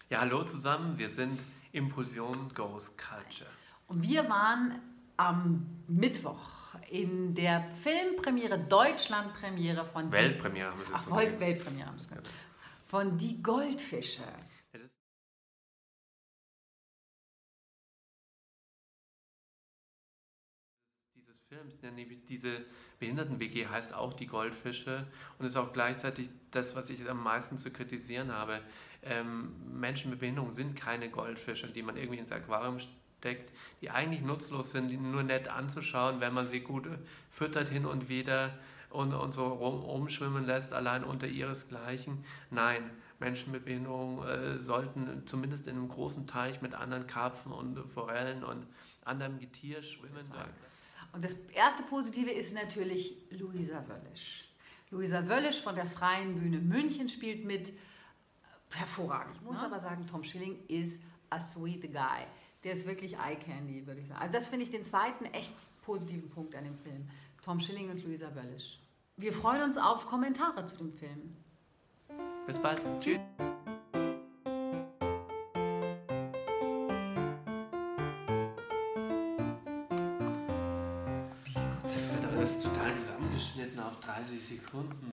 Ja, hallo zusammen, wir sind Impulsion Goes Culture. Und wir waren am Mittwoch in der Filmpremiere, Deutschlandpremiere von Weltpremiere haben wir es so genannt. Weltpremiere haben wir es genannt. Von Die Goldfische. Ja, dieses Films, diese Behinderten-WG heißt auch Die Goldfische und ist auch gleichzeitig das, was ich am meisten zu kritisieren habe. Menschen mit Behinderung sind keine Goldfische, die man irgendwie ins Aquarium steckt, die eigentlich nutzlos sind, die nur nett anzuschauen, wenn man sie gut füttert hin und wieder und so rumschwimmen lässt, allein unter ihresgleichen. Nein, Menschen mit Behinderung sollten zumindest in einem großen Teich mit anderen Karpfen und Forellen und anderem Getier schwimmen. Und das erste Positive ist natürlich Luisa Wöllisch. Luisa Wöllisch von der Freien Bühne München spielt mit. Hervorragend. Ich muss aber sagen, Tom Schilling ist a sweet guy. Der ist wirklich Eye Candy, würde ich sagen. Also das finde ich den zweiten echt positiven Punkt an dem Film. Tom Schilling und Luisa Wöllisch. Wir freuen uns auf Kommentare zu dem Film. Bis bald. Tschüss. Das wird alles total zusammengeschnitten auf 30 Sekunden.